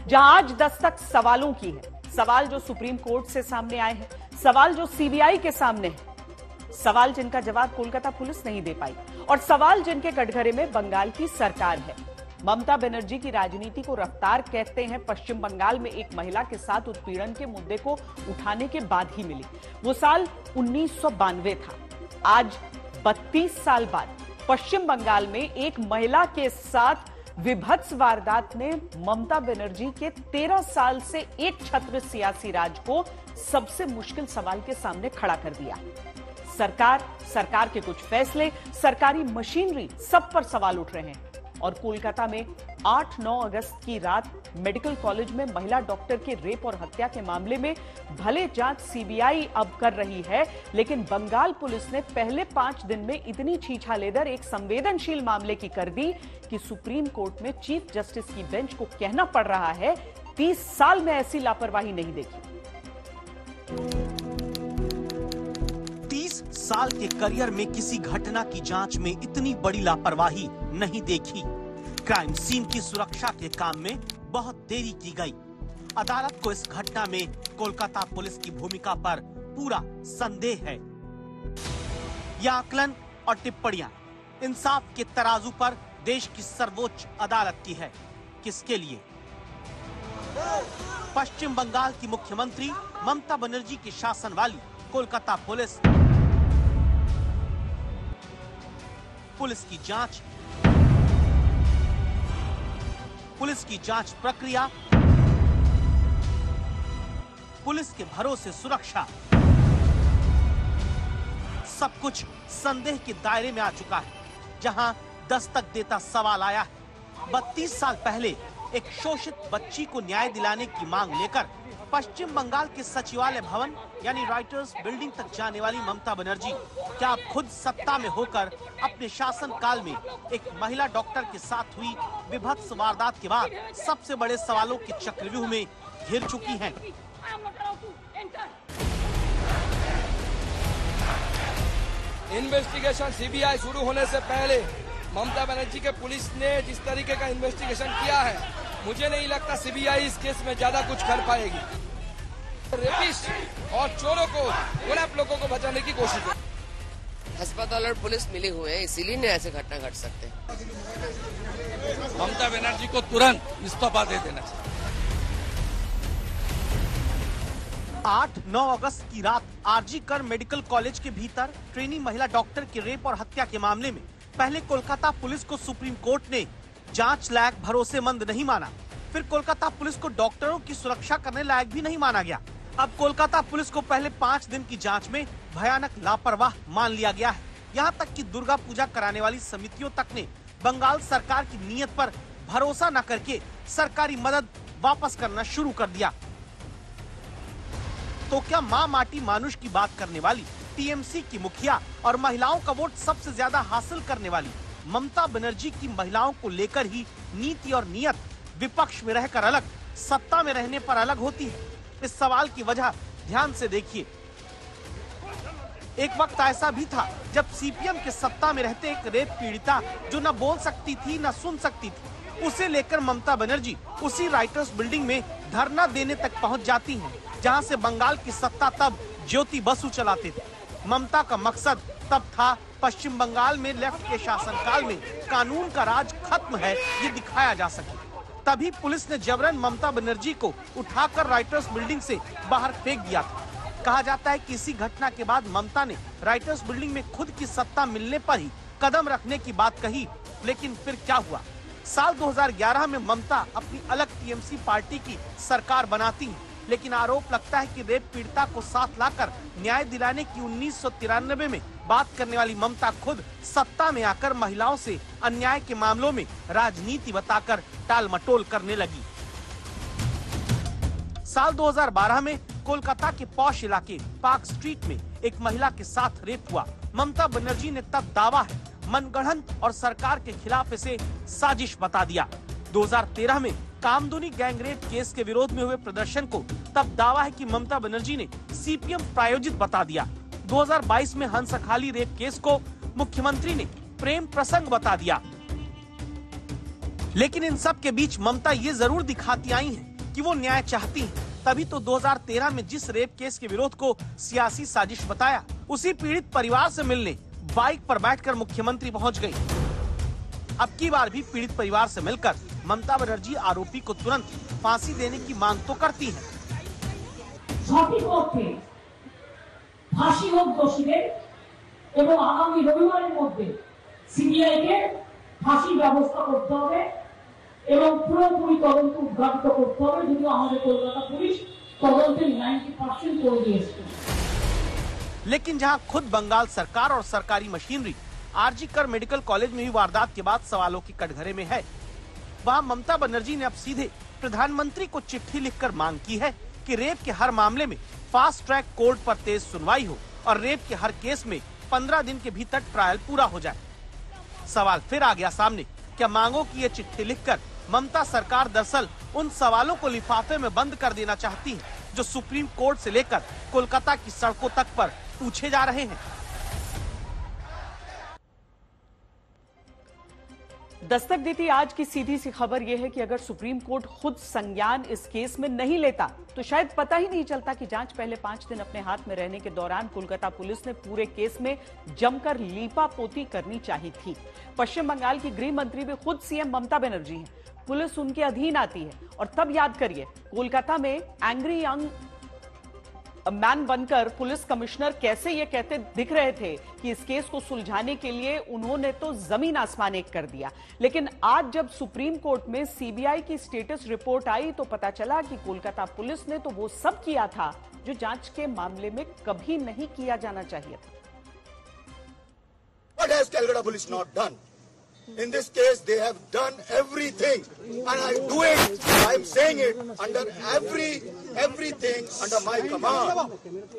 जहां आज दस्तक सवालों की है। सवाल जो सुप्रीम कोर्ट से सामने आए हैं, सवाल जो सीबीआई के सामने है, सवाल जिनका जवाब कोलकाता पुलिस नहीं दे पाई और सवाल जिनके कटघरे में बंगाल की सरकार है। ममता बनर्जी की राजनीति को रफ्तार कहते हैं पश्चिम बंगाल में एक महिला के साथ उत्पीड़न के मुद्दे को उठाने के बाद ही मिली। वो साल 1992 था। आज 32 साल बाद पश्चिम बंगाल में एक महिला के साथ विभत्स वारदात ने ममता बनर्जी के 13 साल से एक छत्र सियासी राज को सबसे मुश्किल सवाल के सामने खड़ा कर दिया। सरकार के कुछ फैसले, सरकारी मशीनरी, सब पर सवाल उठ रहे हैं। और कोलकाता में 8-9 अगस्त की रात मेडिकल कॉलेज में महिला डॉक्टर के रेप और हत्या के मामले में भले जांच सीबीआई अब कर रही है, लेकिन बंगाल पुलिस ने पहले 5 दिन में इतनी छीछालेदर एक संवेदनशील मामले की कर दी कि सुप्रीम कोर्ट में चीफ जस्टिस की बेंच को कहना पड़ रहा है 30 साल में ऐसी लापरवाही नहीं देखी। 30 साल के करियर में किसी घटना की जांच में इतनी बड़ी लापरवाही नहीं देखी। क्राइम सीन की सुरक्षा के काम में बहुत देरी की गई। अदालत को इस घटना में कोलकाता पुलिस की भूमिका पर पूरा संदेह है। यह आकलन और टिप्पणियां इंसाफ के तराजू पर देश की सर्वोच्च अदालत की है। किसके लिए? पश्चिम बंगाल की मुख्यमंत्री ममता बनर्जी के शासन वाली कोलकाता पुलिस की जांच प्रक्रिया, पुलिस के भरोसे सुरक्षा, सब कुछ संदेह के दायरे में आ चुका है। जहां दस्तक देता सवाल आया है। 32 साल पहले एक शोषित बच्ची को न्याय दिलाने की मांग लेकर पश्चिम बंगाल के सचिवालय भवन यानी राइटर्स बिल्डिंग तक जाने वाली ममता बनर्जी क्या अब खुद सत्ता में होकर अपने शासन काल में एक महिला डॉक्टर के साथ हुई विभत्स वारदात के बाद सबसे बड़े सवालों के चक्रव्यूह में घिर चुकी हैं? इन्वेस्टिगेशन सीबीआई शुरू होने से पहले ममता बनर्जी के पुलिस ने जिस तरीके का इन्वेस्टिगेशन किया है, मुझे नहीं लगता सीबीआई इस केस में ज्यादा कुछ कर पाएगी। रेपिस्ट और चोरों को, गुलाब लोगों को बचाने की कोशिश है। अस्पताल और पुलिस मिले हुए हैं, इसीलिए ऐसे घटना घट सकते हैं। ममता बनर्जी को तुरंत इस्तीफा दे देना चाहिए। 8-9 अगस्त की रात आरजी कर मेडिकल कॉलेज के भीतर ट्रेनी महिला डॉक्टर के रेप और हत्या के मामले में पहले कोलकाता पुलिस को सुप्रीम कोर्ट ने जांच लायक भरोसेमंद नहीं माना। फिर कोलकाता पुलिस को डॉक्टरों की सुरक्षा करने लायक भी नहीं माना गया। अब कोलकाता पुलिस को पहले 5 दिन की जांच में भयानक लापरवाह मान लिया गया है। यहाँ तक कि दुर्गा पूजा कराने वाली समितियों तक ने बंगाल सरकार की नीयत पर भरोसा न करके सरकारी मदद वापस करना शुरू कर दिया। तो क्या माँ माटी मानुष की बात करने वाली टीएमसी की मुखिया और महिलाओं का वोट सबसे ज्यादा हासिल करने वाली ममता बनर्जी की महिलाओं को लेकर ही नीति और नियत विपक्ष में रहकर अलग, सत्ता में रहने पर अलग होती है? इस सवाल की वजह ध्यान से देखिए। एक वक्त ऐसा भी था जब सीपीएम के सत्ता में रहते एक रेप पीड़िता जो न बोल सकती थी न सुन सकती थी, उसे लेकर ममता बनर्जी उसी राइटर्स बिल्डिंग में धरना देने तक पहुंच जाती हैं, जहां से बंगाल की सत्ता तब ज्योति बसु चलाते थे। ममता का मकसद तब था पश्चिम बंगाल में लेफ्ट के शासनकाल में कानून का राज खत्म है, ये दिखाया जा सके। तभी पुलिस ने जबरन ममता बनर्जी को उठाकर राइटर्स बिल्डिंग से बाहर फेंक दिया था। कहा जाता है कि इसी घटना के बाद ममता ने राइटर्स बिल्डिंग में खुद की सत्ता मिलने पर ही कदम रखने की बात कही। लेकिन फिर क्या हुआ? साल 2011 में ममता अपनी अलग टीएमसी पार्टी की सरकार बनाती है, लेकिन आरोप लगता है कि रेप पीड़िता को साथ लाकर न्याय दिलाने की 1993 में बात करने वाली ममता खुद सत्ता में आकर महिलाओं से अन्याय के मामलों में राजनीति बताकर टाल मटोल करने लगी। साल 2012 में कोलकाता के पॉश इलाके पार्क स्ट्रीट में एक महिला के साथ रेप हुआ। ममता बनर्जी ने तब दावा है मनगढ़ंत और सरकार के खिलाफ इसे साजिश बता दिया। 2013 में कामदुनी गैंगरेप केस के विरोध में हुए प्रदर्शन को तब दावा है कि ममता बनर्जी ने सीपीएम प्रायोजित बता दिया। 2022 में हंसखाली रेप केस को मुख्यमंत्री ने प्रेम प्रसंग बता दिया। लेकिन इन सब के बीच ममता ये जरूर दिखाती आई हैं कि वो न्याय चाहती हैं। तभी तो 2013 में जिस रेप केस के विरोध को सियासी साजिश बताया, उसी पीड़ित परिवार से मिलने बाइक पर बैठकर मुख्यमंत्री पहुंच गई। अब की बार भी पीड़ित परिवार से मिलकर ममता बनर्जी आरोपी को तुरंत फांसी देने की मांग तो करती है। সঠিক অর্থে ফাঁসি হোক দোষীদের এবং আগামী রবিবারের মধ্যে সিবিআইকে ফাঁসির ব্যবস্থা করতে হবে এবং পুরোপুরি তদন্ত উদ্ঘাটিত করতে হবে। যদিও আমাদের কলকাতা পুলিশ তদন্তের 90% করে দিয়েছে। लेकिन जहां खुद बंगाल सरकार और सरकारी machinery RG Kar medical college में हुई वारदात के बाद सवालों की कटघरे में है, वहां ममता बनर्जी ने अब सीधे प्रधानमंत्री को चिट्ठी लिखकर मांग की है कि रेप के हर मामले में फास्ट ट्रैक कोर्ट पर तेज सुनवाई हो और रेप के हर केस में 15 दिन के भीतर ट्रायल पूरा हो जाए। सवाल फिर आ गया सामने, क्या मांगों की ये चिट्ठी लिखकर ममता सरकार दरअसल उन सवालों को लिफाफे में बंद कर देना चाहती है जो सुप्रीम कोर्ट से लेकर कोलकाता की सड़कों तक पर पूछे जा रहे हैं। दस्तक देती आज की सीधी सी खबर यह है कि अगर सुप्रीम कोर्ट खुद संज्ञान इस केस में नहीं लेता तो शायद पता ही नहीं चलता कि जांच पहले 5 दिन अपने हाथ में रहने के दौरान कोलकाता पुलिस ने पूरे केस में जमकर लीपापोती करनी चाहिए थी। पश्चिम बंगाल की गृह मंत्री भी खुद सीएम ममता बनर्जी हैं, पुलिस उनके अधीन आती है और तब याद करिए कोलकाता में एंग्री यंग मैन बनकर पुलिस कमिश्नर कैसे ये कहते दिख रहे थे कि इस केस को सुलझाने के लिए उन्होंने तो जमीन आसमान एक कर दिया। लेकिन आज जब सुप्रीम कोर्ट में सीबीआई की स्टेटस रिपोर्ट आई तो पता चला कि कोलकाता पुलिस ने तो वो सब किया था जो जांच के मामले में कभी नहीं किया जाना चाहिए था। What has Calcutta police not done? In this case, they have done everything, and I do it. I am saying it under everything under my command.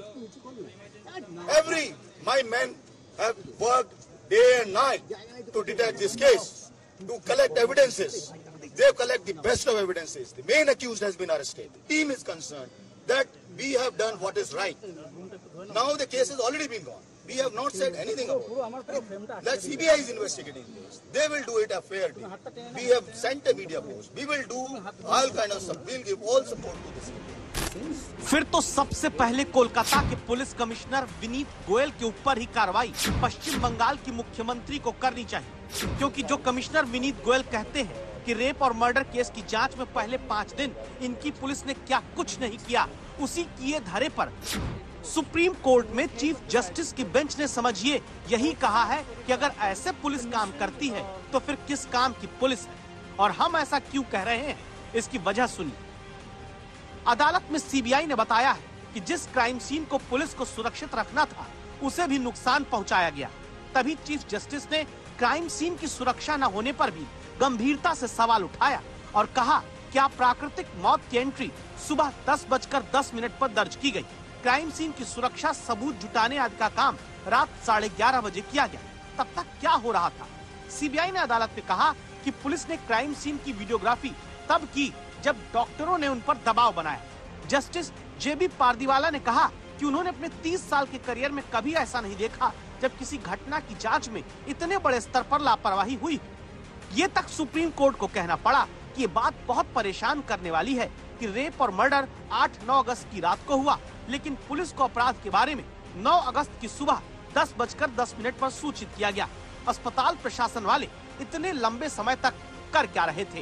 My men have worked day and night to detect this case, to collect evidences. They collect the best of evidences. The main accused has been arrested. The team is concerned that we have done what is right. Now the case has already been gone. We have not said anything about it. That CBI is investigating this. They will do it fairly. We have sent a media post. We will do all kind of stuff. We'll give all support to this. फिर तो सबसे पहले कोलकाता के police commissioner Vineet Goyal के ऊपर ही कार्रवाई पश्चिम बंगाल की मुख्यमंत्री को करनी चाहिए, क्योंकि जो कमिश्नर विनीत गोयल कहते हैं कि रेप और मर्डर केस की जांच में पहले 5 दिन इनकी पुलिस ने क्या कुछ नहीं किया, उसी किए धारे पर सुप्रीम कोर्ट में चीफ जस्टिस की बेंच ने समझिए यही कहा है कि अगर ऐसे पुलिस काम करती है तो फिर किस काम की पुलिस है। और हम ऐसा क्यों कह रहे हैं, इसकी वजह सुनिए। अदालत में सीबीआई ने बताया है कि जिस क्राइम सीन को पुलिस को सुरक्षित रखना था उसे भी नुकसान पहुंचाया गया। तभी चीफ जस्टिस ने क्राइम सीन की सुरक्षा न होने पर भी गंभीरता से सवाल उठाया और कहा क्या प्राकृतिक मौत की एंट्री सुबह 10:10 पर दर्ज की गई। क्राइम सीन की सुरक्षा, सबूत जुटाने आदि का काम रात 11:30 बजे किया गया। तब तक क्या हो रहा था? सीबीआई ने अदालत में कहा कि पुलिस ने क्राइम सीन की वीडियोग्राफी तब की जब डॉक्टरों ने उन पर दबाव बनाया। जस्टिस जेबी पारदीवाला ने कहा कि उन्होंने अपने 30 साल के करियर में कभी ऐसा नहीं देखा जब किसी घटना की जांच में इतने बड़े स्तर पर लापरवाही हुई। ये तक सुप्रीम कोर्ट को कहना पड़ा कि ये बात बहुत परेशान करने वाली है कि रेप और मर्डर 8-9 अगस्त की रात को हुआ, लेकिन पुलिस को अपराध के बारे में 9 अगस्त की सुबह 10:10 पर सूचित किया गया। अस्पताल प्रशासन वाले इतने लंबे समय तक कर क्या रहे थे?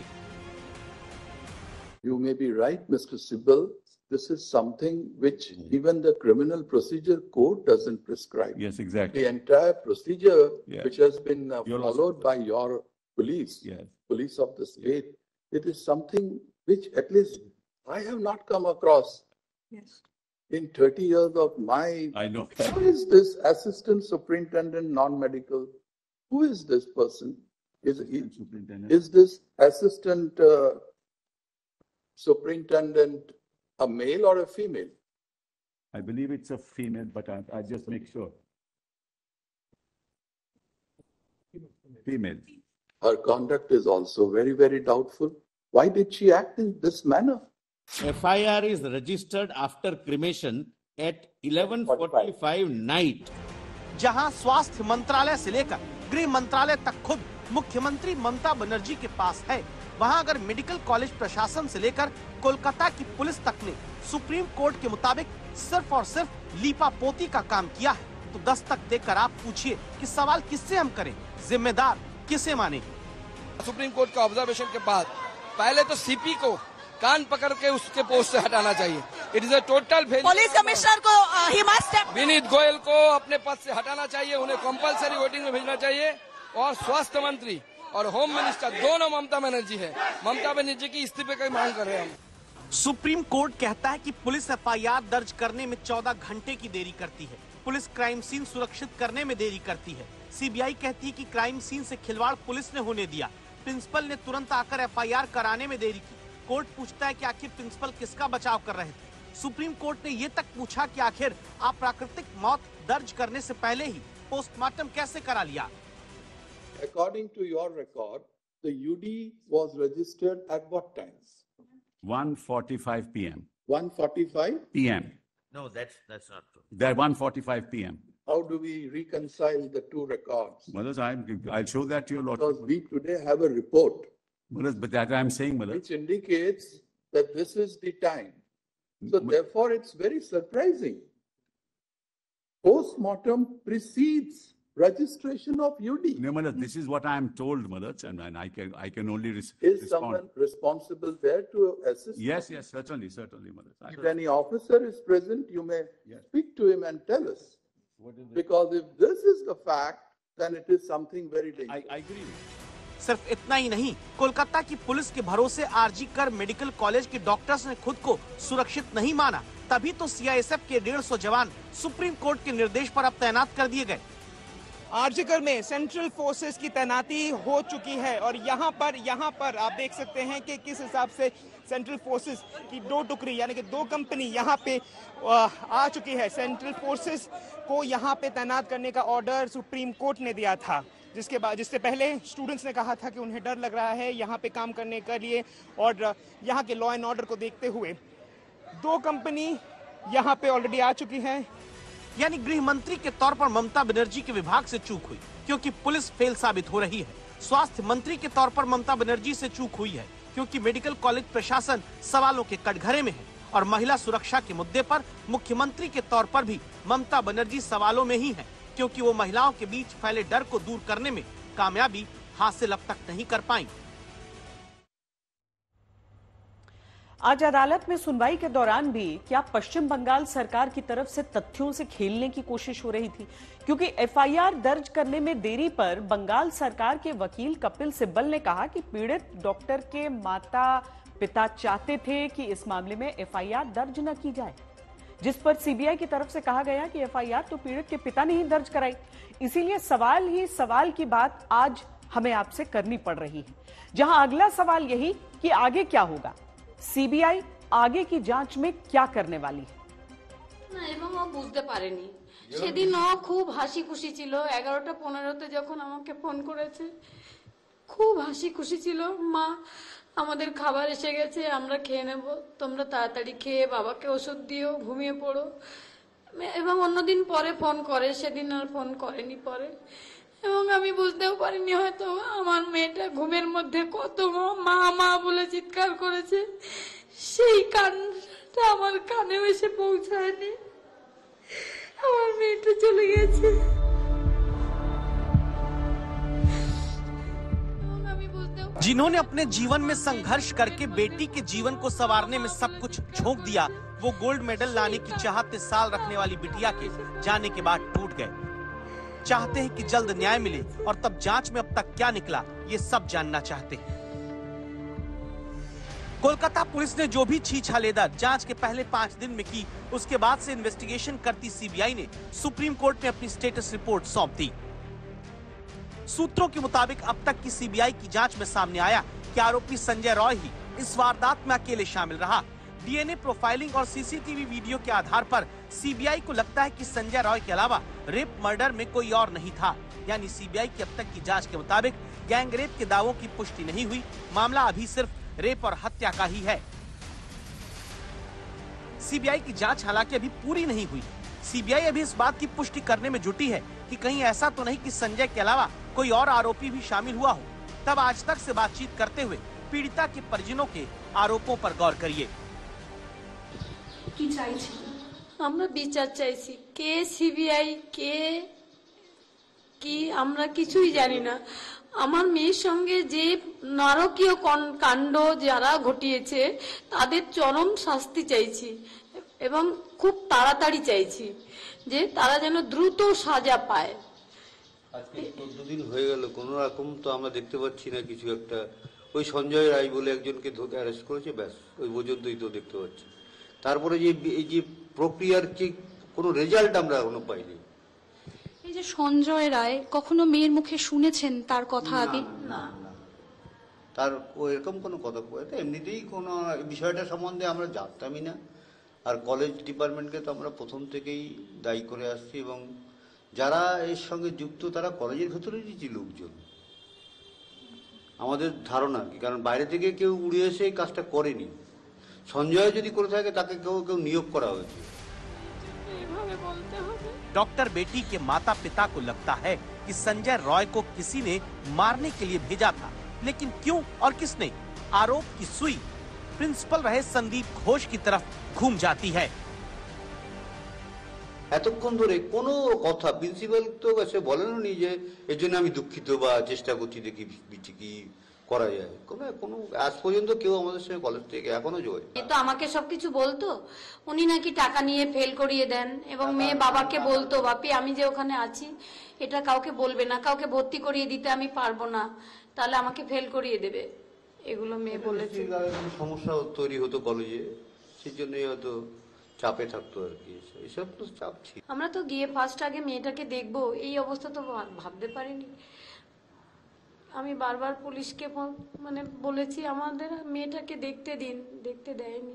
You may be right, Mr. Sibal. This is something which even the criminal procedure code doesn't prescribe. Yes, exactly. The entire procedure which has been followed by your police, police of the state, it is something which at least I have not come across. Yes. In 30 years of my... I know. Who is this assistant superintendent non-medical? Who is this person? Is this assistant superintendent a male or a female? I believe it's a female, but I just make sure. Female. Her conduct is also very, very doubtful. Why did she act in this manner? FIR is registered after cremation at 11:45 night. जहां स्वास्थ्य मंत्रालय से लेकर गृह मंत्रालय तक खुद मुख्यमंत्री ममता बनर्जी के पास है, वहाँ अगर मेडिकल कॉलेज प्रशासन से लेकर कोलकाता की पुलिस तक ने सुप्रीम कोर्ट के मुताबिक सिर्फ और सिर्फ लीपापोती का काम किया है, तो दस्तक देकर आप पूछिए कि सवाल किससे हम करें, जिम्मेदार किसे माने। सुप्रीम कोर्ट का ऑब्जर्वेशन के बाद पहले तो सीपी को कान पकड़ के उसके पोस्ट से हटाना चाहिए। It is a total failure. Police commissioner को ही मस्ट विनीत गोयल को अपने पद से हटाना चाहिए, उन्हें कंपलसरी वोटिंग में भेजना चाहिए। और स्वास्थ्य मंत्री और होम मिनिस्टर दोनों ममता बनर्जी है। ममता बनर्जी की इस्तीफे की मांग कर रहे हैं हम। सुप्रीम कोर्ट कहता है कि पुलिस एफआईआर दर्ज करने में 14 घंटे की देरी करती है। पुलिस क्राइम सीन सुरक्षित करने में देरी करती है। सीबीआई कहती है कि क्राइम सीन से खिलवाड़ पुलिस ने होने दिया। प्रिंसिपल ने तुरंत आकर एफआईआर कराने में देरी की। कोर्ट पूछता है कि आखिर प्रिंसिपल किसका बचाव कर रहे थे। सुप्रीम कोर्ट ने ये तक पूछा कि आखिर आप प्राकृतिक मौत दर्ज करने से पहले ही पोस्टमार्टम कैसे करा लिया। According to your record, the UD was registered at what times? 1:45 p.m. 1:45 p.m. No, that's not true. They're 1:45 p.m. How do we reconcile the two records? Mothers, I'll show that to you, Lord. Because we today have a report. Mothers, but that I'm saying, Mother. Which indicates that this is the time. So therefore, it's very surprising. Postmortem precedes registration of UD. No, Mother, this is what I am told, Mother, and I can only Is respond. someone responsible there to assist? Yes, certainly, Mother. If any officer is present, you may speak to him and tell us. Because if this is the fact, then it is something very dangerous. I agree with you. सिर्फ इतना ही नहीं, कोलकाता की police के भरोसे RG Kar medical college के doctors ने खुद को सुरक्षित नहीं माना। तभी तो सीआईएसएफ के 150 जवान सुप्रीम कोर्ट के निर्देश पर अब तैनात कर दिए गए। आरजीकर में सेंट्रल फोर्सेस की तैनाती हो चुकी है और यहाँ पर आप देख सकते हैं कि किस हिसाब से सेंट्रल फोर्सेस की 2 टुकड़ी यानी कि 2 कंपनी यहाँ पे आ चुकी है। सेंट्रल फोर्सेस को यहाँ पे तैनात करने का ऑर्डर सुप्रीम कोर्ट ने दिया था, जिससे पहले स्टूडेंट्स ने कहा था कि उन्हें डर लग रहा है यहाँ पे काम करने के लिए और यहाँ के लॉ एंड ऑर्डर को देखते हुए 2 कंपनी यहाँ पे ऑलरेडी आ चुकी हैं। यानी गृह मंत्री के तौर पर ममता बनर्जी के विभाग से चूक हुई क्योंकि पुलिस फेल साबित हो रही है। स्वास्थ्य मंत्री के तौर पर ममता बनर्जी से चूक हुई है क्योंकि मेडिकल कॉलेज प्रशासन सवालों के कटघरे में है और महिला सुरक्षा के मुद्दे पर मुख्यमंत्री के तौर पर भी ममता बनर्जी सवालों में ही है क्योंकि वो महिलाओं के बीच फैले डर को दूर करने में कामयाबी हासिल अब तक नहीं कर पाई। आज अदालत में सुनवाई के दौरान भी क्या पश्चिम बंगाल सरकार की तरफ से तथ्यों से खेलने की कोशिश हो रही थी, क्योंकि एफआईआर दर्ज करने में देरी पर बंगाल सरकार के वकील कपिल सिब्बल ने कहा कि पीड़ित डॉक्टर के माता पिता चाहते थे कि इस मामले में एफआईआर दर्ज न की जाए, जिस पर सीबीआई की तरफ से कहा गया कि एफआईआर तो पीड़ित के पिता ने ही दर्ज कराई। इसीलिए सवाल ही सवाल की बात आज हमें आपसे करनी पड़ रही है, जहां अगला सवाल यही कि आगे क्या होगा, सीबीआई आगे की जांच में क्या करने वाली है। না এবং ও বুঝতে পারেনি সেদিন ও খুব হাসি খুশি ছিল 11:15 যখন আমাকে ফোন করেছে খুব হাসি খুশি ছিল মা আমাদের খাবার এসে গেছে আমরা খেয়ে নেব তোমরা তাড়াতাড়ি খেয়ে বাবাকে ওষুধ দিও ঘুমিয়ে পড়ো এবং অন্যদিন পরে ফোন করে সেদিন আর ফোন করেনি পরে এবং আমি বুঝতেও পারিনি হয়তো আমার মেয়েটা ঘুমের মধ্যে কত মা মা বলে চিৎকার করেছে সেই কানটা আমার কানে এসে পৌঁছায়নি আমার মেয়েটা চলে গেছে। जिन्होंने अपने जीवन में संघर्ष करके बेटी के जीवन को संवारने में सब कुछ झोंक दिया, वो गोल्ड मेडल लाने की चाहत इस साल रखने वाली बिटिया के जाने के बाद टूट गए। चाहते हैं कि जल्द न्याय मिले और तब जांच में अब तक क्या निकला ये सब जानना चाहते हैं। कोलकाता पुलिस ने जो भी छीछालेदा जांच के पहले 5 दिन में की, उसके बाद से इन्वेस्टिगेशन करती सीबीआई ने सुप्रीम कोर्ट में अपनी स्टेटस रिपोर्ट सौंप दी। सूत्रों के मुताबिक अब तक की सीबीआई की जांच में सामने आया कि आरोपी संजय रॉय ही इस वारदात में अकेले शामिल रहा। डीएनए प्रोफाइलिंग और सीसीटीवी वीडियो के आधार पर सीबीआई को लगता है कि संजय रॉय के अलावा रेप मर्डर में कोई और नहीं था। यानी सीबीआई की अब तक की जांच के मुताबिक गैंग रेप के दावों की पुष्टि नहीं हुई, मामला अभी सिर्फ रेप और हत्या का ही है। सीबीआई की जांच हालांकि अभी पूरी नहीं हुई। सीबीआई अभी इस बात की पुष्टि करने में जुटी है कि कहीं ऐसा तो नहीं कि संजय के अलावा कोई और आरोपी भी शामिल हुआ हो। तब आज तक से बातचीत करते हुए पीड़िता के परिजनों के आरोपों पर गौर करिए। আমরা বিচার চাইছি, কে সিবিআই কে কি আমরা কিছুই জানি না। আমার মেয়ের সঙ্গে যে নারকীয় কাণ্ড যারা ঘটিয়েছে তাদের চরম শাস্তি চাইছি এবং খুব তাড়াতাড়ি চাইছি যে তারা যেন দ্রুত সাজা পায়। আজকে 14 দিন হয়ে গেল, কোন রকম তো আমরা দেখতে পাচ্ছি না কিছু একটা। ওই সঞ্জয় রায় বলে একজনকে অ্যারেস্ট করেছে, ব্যাস ওই পর্যন্তই তো দেখতে পাচ্ছি। তারপরে যে এই যে প্রক্রিয়ার কি কোনো রেজাল্ট আমরা এখনো পাইনি। এই যে সঞ্জয় রায়, কখনো মেয়ের মুখে শুনেছেন তার কথা আগে? না, তার এরকম কোনো কথা বলতে এমনিতেই কোনো বিষয়টা সম্বন্ধে আমরা জানতামই না। আর কলেজ ডিপার্টমেন্টকে তো আমরা প্রথম থেকেই দায়ী করে আসছি এবং যারা এর সঙ্গে যুক্ত তারা কলেজের ভেতরেরই যে লোকজন, আমাদের ধারণা কি, কারণ বাইরে থেকে কেউ উড়ে এসে এই কাজটা করেনি। সঞ্জয় যদি করে থাকে তাকে কেউ নিয়োগ করা হয়েছে। डॉक्टर बेटी के माता पिता को लगता है कि संजय रॉय को किसी ने मारने के लिए भेजा था, लेकिन क्यों और किसने? आरोप की सुई प्रिंसिपल रहे संदीप घोष की तरफ घूम जाती है। এতক্ষণ ধরে কোনো কথা প্রিন্সিপাল তো এসে বলেননি যে এর জন্য আমি দুঃখিত বা চেষ্টা করছি দেখি কি করা যায়। কোনো আজ পর্যন্ত কেউ আমাদের সঙ্গে কলেজ থেকে এখনো যোগাযোগ। তো আমাকে সবকিছু বলতো, উনি নাকি টাকা নিয়ে ফেল করিয়ে দেন এবং মেয়ে বাবাকে বলতো, বাপি আমি যে ওখানে আছি এটা কাউকে বলবে না, কাউকে ভর্তি করিয়ে দিতে আমি পারবো না, তাহলে আমাকে ফেল করিয়ে দেবে, এগুলো মেয়ে বলেছে। সমস্যা তৈরি হতো কলেজে, সেই জন্যই হয়তো চাপে থাকতো আর কি। এইসব তো চাপ ছিল। আমরা তো গিয়ে ফার্স্ট আগে মেয়েটাকে দেখবো এই অবস্থা তো ভাবতে পারিনি। আমি বারবার পুলিশকে মানে বলেছি আমাদের মেয়েটাকে দেখতে দিন, দেখতে দেয়নি।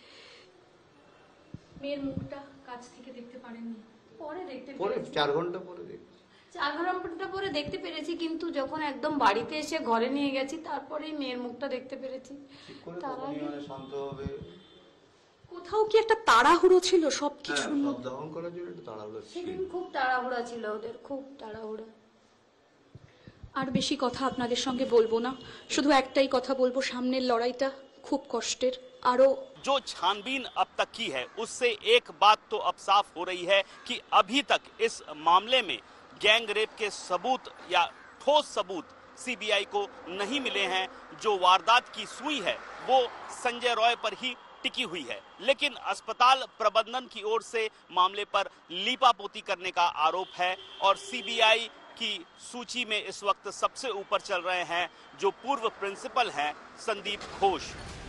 মেয়ের মুখটা কাছ থেকে দেখতে পারেননি? পরে দেখতে পরে পেরেছি, 4 ঘন্টা পরে দেখছি। 4 ঘন্টা পরে দেখতে পেরেছি, কিন্তু যখন একদম বাড়িতে এসে ঘরে নিয়ে গেছি তারপরেই মেয়ের মুখটা দেখতে পেরেছি। তার আগে শান্ত হবে। কোথাও কি একটা তাড়াহুড়ো ছিল সবকিছু? সব দহন করার জন্য একটা তাড়াহুড়ো ছিল। সেদিন খুব তাড়াহুড়া ছিল ওদের, খুব তাড়াহুড়া। আর বেশি কথা আপনাদের সঙ্গে বলবো না, শুধু একটাই কথা বলবো, সামনের লড়াইটা খুব কষ্টের। আরো जो छानबीन अब तक की है उससे एक बात तो अब साफ हो रही है कि अभी तक इस मामले में गैंग रेप के सबूत या ठोस सबूत सीबीआई को नहीं मिले हैं। जो वारदात की सुई है वो संजय रॉय पर ही टिकी हुई है, लेकिन अस्पताल प्रबंधन की ओर से मामले पर लीपापोती करने का आरोप है और सीबीआई की सूची में इस वक्त सबसे ऊपर चल रहे हैं जो पूर्व प्रिंसिपल हैं संदीप घोष।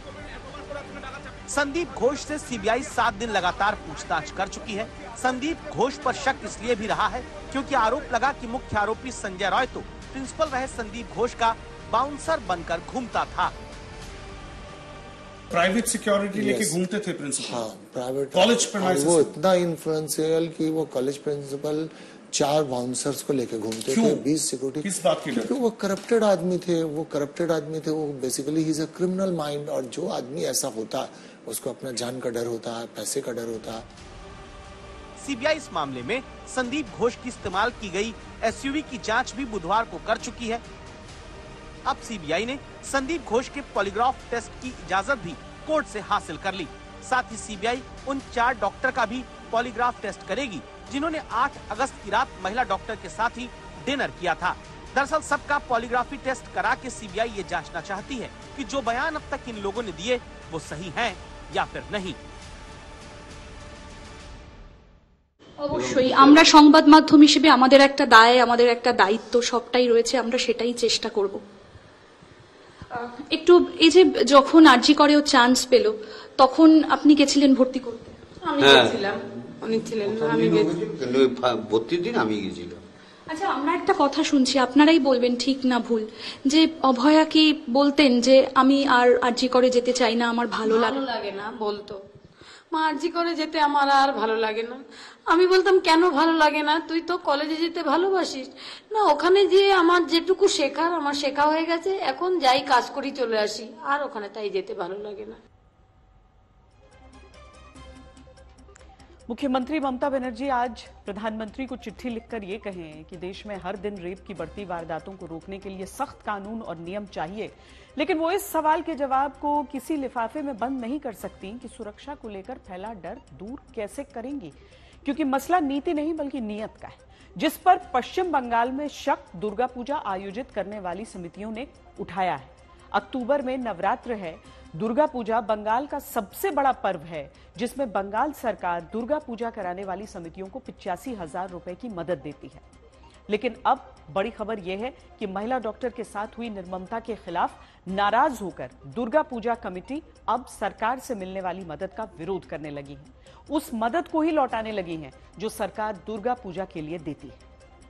संदीप घोष से सीबीआई 7 दिन लगातार पूछताछ कर चुकी है। संदीप घोष पर शक इसलिए भी रहा है क्योंकि आरोप लगा कि मुख्य आरोपी संजय रॉय तो प्रिंसिपल रहे संदीप घोष का बाउंसर बनकर घूमता था। प्राइवेट सिक्योरिटी लेके घूमते थे प्रिंसिपल। हाँ, प्राइवेट कॉलेज वो इतना इन्फ्लुएंशियल कि वो कॉलेज प्रिंसिपल 4 बाउंसर्स को लेके घूमते थे, 20 सिक्योरिटी। किस बात की? क्योंकि वो करप्टेड आदमी थे, वो बेसिकली ही इज अ क्रिमिनल माइंड। और जो आदमी ऐसा होता है उसको अपना जान का डर होता है, पैसे का डर होता है। सीबीआई इस मामले में संदीप घोष की इस्तेमाल की गई एसयूवी की जांच भी बुधवार को कर चुकी है। अब सीबीआई ने संदीप घोष के पॉलीग्राफ टेस्ट की इजाजत भी कोर्ट से हासिल कर ली। साथ ही सीबीआई उन 4 डॉक्टर का भी पॉलीग्राफ टेस्ट करेगी जिन्होंने 8 अगस्त की रात महिला डॉक्टर के साथ ही डिनर किया था। दरअसल सबका पॉलीग्राफी टेस्ट करा के सीबीआई ये जांचना चाहती है कि जो बयान अब तक इन लोगों ने दिए वो सही हैं या फिर नहीं। অবশ্যই আমরা সংবাদ মাধ্যম হিসেবে আমাদের একটা দায়, আমাদের একটা দায়িত্ব সবটাই রয়েছে, আমরা সেটাই চেষ্টা করব। একটু এই যে যখন আরজি করেও চান্স পেল তখন আপনি গেছিলেন ভর্তি করতে? আমি গেছিলাম, উনি ছিলেন না, আমি গেছিলাম। কিন্তু ভর্তির দিন আমি গেছিলাম। আচ্ছা, আমরা একটা কথা শুনছি, আপনারাই বলবেন ঠিক না ভুল, যে অভয়া কি বলতেন যে আমি আর আরজি করে যেতে চাই না, আমার ভালো লাগে না, বলতো মা আরজি করে যেতে আমার আর ভালো লাগে না। আমি বলতাম কেন ভালো লাগে না, তুই তো কলেজে যেতে ভালোবাসিস না, ওখানে গিয়ে আমার যেটুকু শেখার আমার শেখা হয়ে গেছে, এখন যাই কাজ করি চলে আসি, আর ওখানে তাই যেতে ভালো লাগে না। मुख्यमंत्री ममता बनर्जी आज प्रधानमंत्री को चिट्ठी लिखकर ये कहें कि देश में हर दिन रेप की बढ़ती वारदातों को रोकने के लिए सख्त कानून और नियम चाहिए, लेकिन वो इस सवाल के जवाब को किसी लिफाफे में बंद नहीं कर सकती कि सुरक्षा को लेकर फैला डर दूर कैसे करेंगी, क्योंकि मसला नीति नहीं बल्कि नीयत का है, जिस पर पश्चिम बंगाल में शक दुर्गा पूजा आयोजित करने वाली समितियों ने उठाया है। अक्टूबर में नवरात्र है। दुर्गा पूजा बंगाल का सबसे बड़ा पर्व है, जिसमें बंगाल सरकार दुर्गा पूजा कराने वाली समितियों को 85,000 रुपए की मदद देती है। लेकिन अब बड़ी खबर यह है कि महिला डॉक्टर के साथ हुई निर्ममता के खिलाफ नाराज होकर दुर्गा पूजा कमेटी अब सरकार से मिलने वाली मदद का विरोध करने लगी है। उस मदद को ही लौटाने लगी है जो सरकार दुर्गा पूजा के लिए देती है।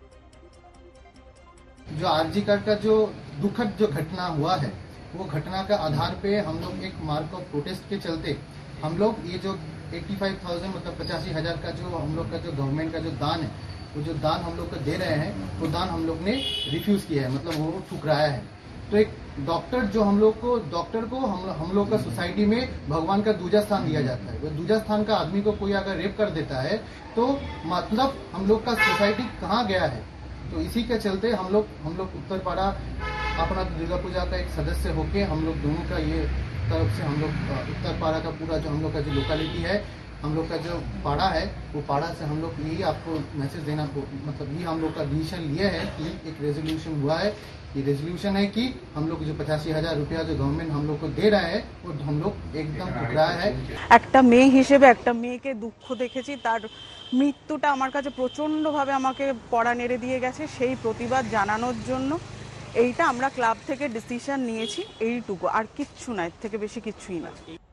जो आरजी का जो दुखद जो घटना हुआ है, वो घटना का आधार पे हम लोग एक मार्क ऑफ प्रोटेस्ट के चलते हम लोग ये जो 85,000 मतलब 85,000 का जो हम लोग का जो गवर्नमेंट का जो दान है, वो जो दान हम लोग को दे रहे हैं, वो दान हम लोग ने रिफ्यूज किया है, मतलब वो ठुकराया है। तो एक डॉक्टर जो हम लोग का सोसाइटी में भगवान का दूजा स्थान दिया जाता है। वो दूजा स्थान का आदमी को कोई अगर रेप कर देता है तो मतलब हम लोग का सोसाइटी कहाँ गया है। तो इसी के चलते हम लोग उत्तरपाड़ा अपना दुर्गा पूजा का एक सदस्य होके हम लोग दोनों का ये तरफ से हम लोग उत्तरपाड़ा का पूरा जो हम लोग का जो लोकेलिटी है, हम लोग का जो पाड़ा है, वो पाड़ा से हम लोग यही आपको मैसेज देना, मतलब ये हम लोग का डिसीजन लिया है कि एक रेजोल्यूशन हुआ है। ये रेजोल्यूशन है कि हम लोग जो 85,000 रुपया जो गवर्नमेंट हम लोग को दे रहा है, वो हम लोग एकदम ठुकराया है। একটা মেয়ে হিসেবে একটা মেয়েকে দুঃখ দেখেছি, তার মৃত্যুটা আমার কাছে প্রচন্ডভাবে আমাকে পড়া নেড়ে দিয়ে গেছে। সেই প্রতিবাদ জানানোর জন্য এইটা আমরা ক্লাব থেকে ডিসিশন নিয়েছি, এইটুকু, আর কিচ্ছু না, এর থেকে বেশি কিছুই না।